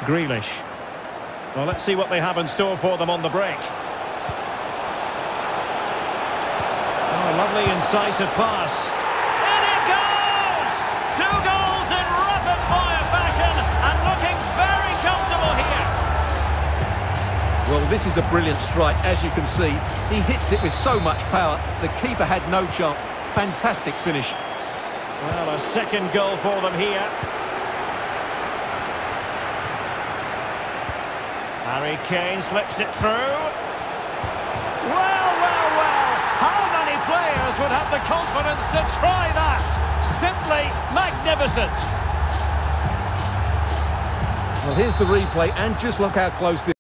Grealish. Well, let's see what they have in store for them on the break. Oh, lovely incisive pass. In it goes! 2 goals in rapid-fire fashion and looking very comfortable here. Well, this is a brilliant strike, as you can see. He hits it with so much power. The keeper had no chance. Fantastic finish. Well, a second goal for them here. Harry Kane slips it through. Well, well, well. How many players would have the confidence to try that? Simply magnificent. Well, here's the replay, and just look how close this